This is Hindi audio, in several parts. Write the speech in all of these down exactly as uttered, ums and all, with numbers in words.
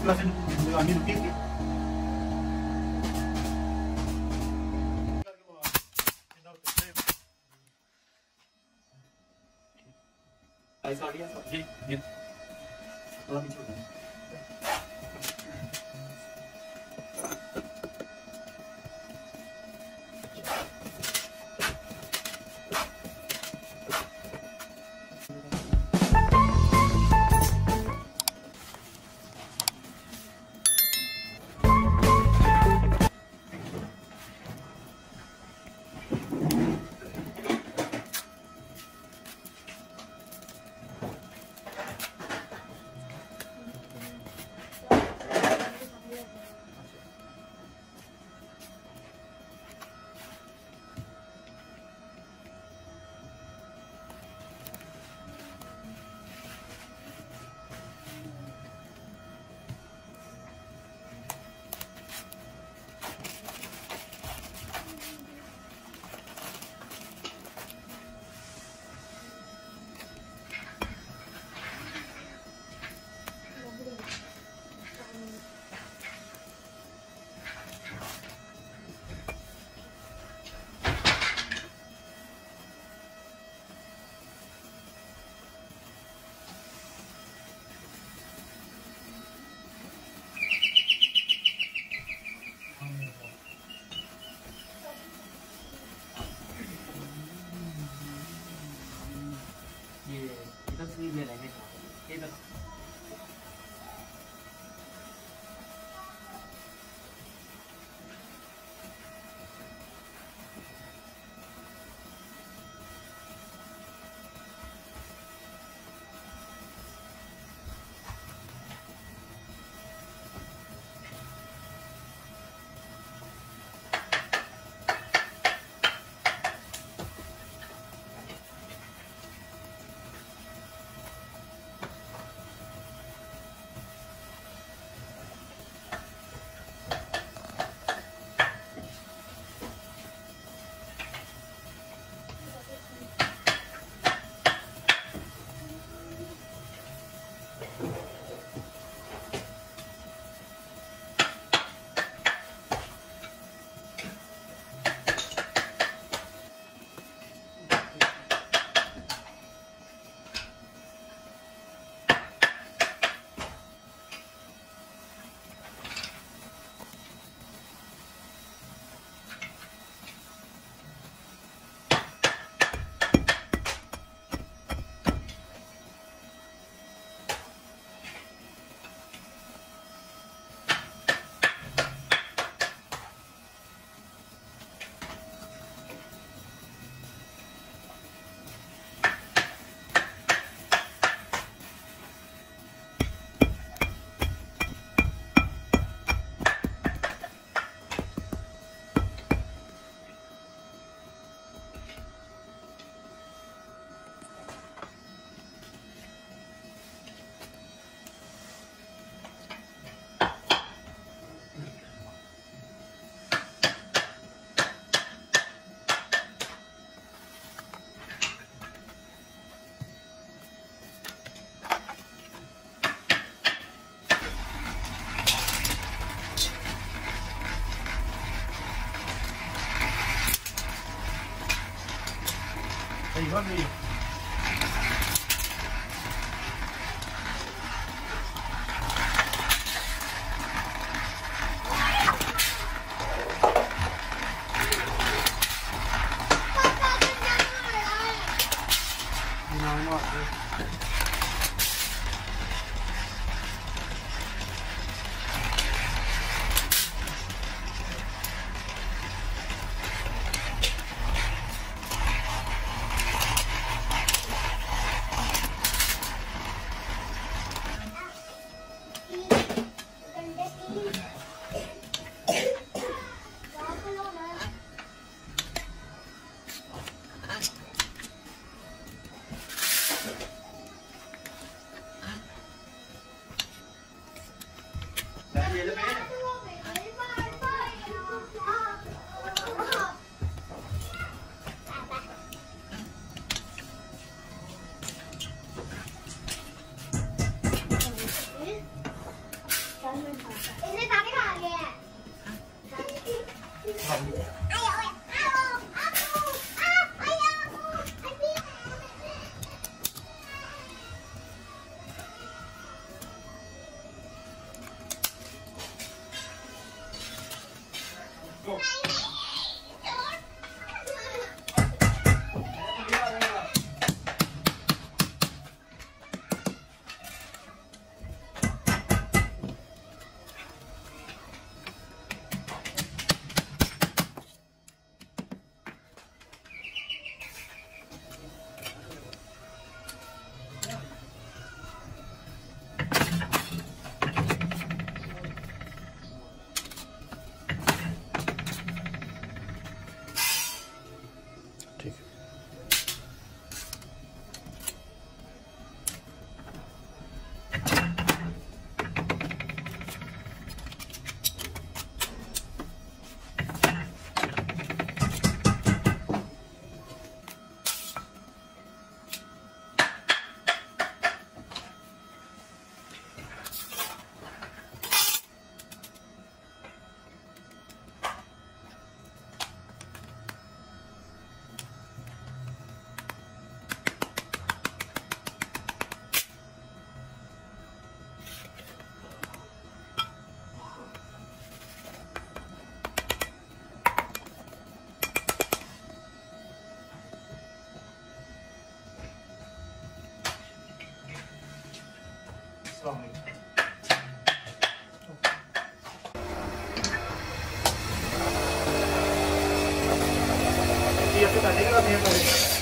plus in I mean fifty. I saw it. Yes, yes. Let me show you. Về lại ngay thế được. Hey, you hungry? इतने सारे खा गए हैं। ये तो काटेगा अपने पर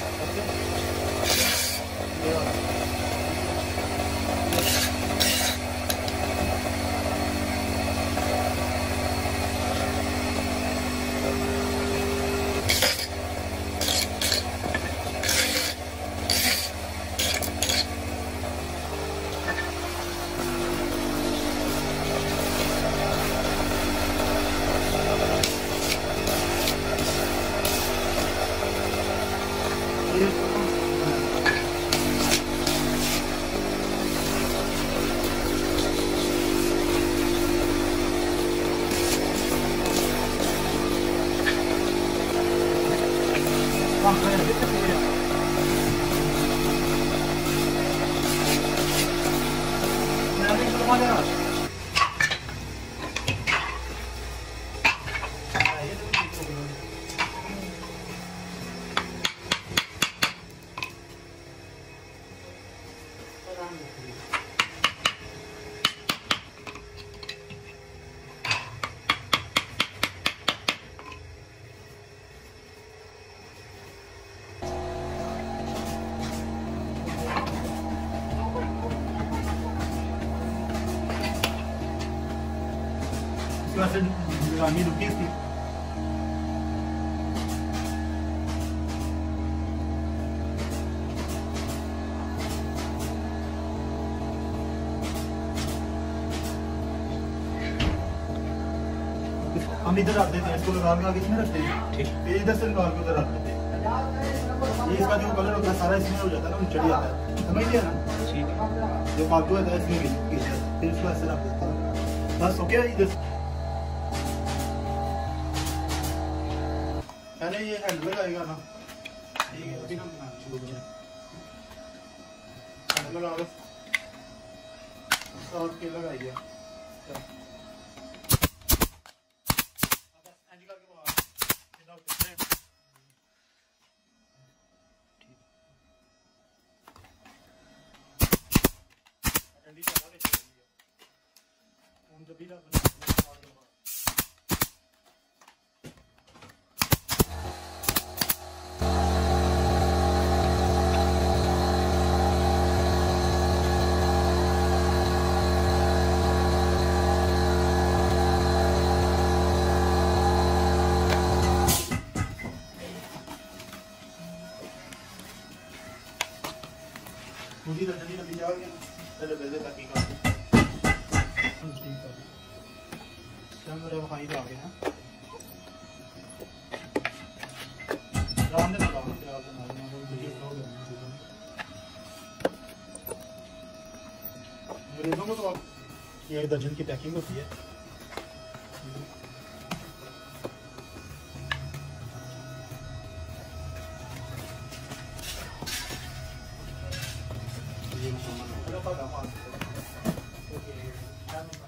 से रानी रुकी थी। हम इधर रख देते हैं, इसको लगा के इसमें रखते हैं। ठीक, इधर से निकाल के उधर रख देते हैं। ये इसका जो कलर होता है सारा इसमें हो जाता है ना, चढ़ जाता है, समझ लिया ना? ठीक है। जो फालतू है इसमें फिर इसको ऐसे रख देते हैं। बस हो गया इधर। पहले ये हैंडल लगाएगा ना, ठीक है, अभी हम शुरू करें। हैंडल लगा दो, और के लगाइए। हम जब भी ना पूरी जल्दी जल्दी जाओगे चलो बेदे तक ही कर ठीक है क्या मेरे वहां ही आ गए हैं राम ने लगा के आप बना रहे हैं वो वीडियो हो गया मेरे दोनों तो ये एक दर्जन की पैकिंग होती है। ये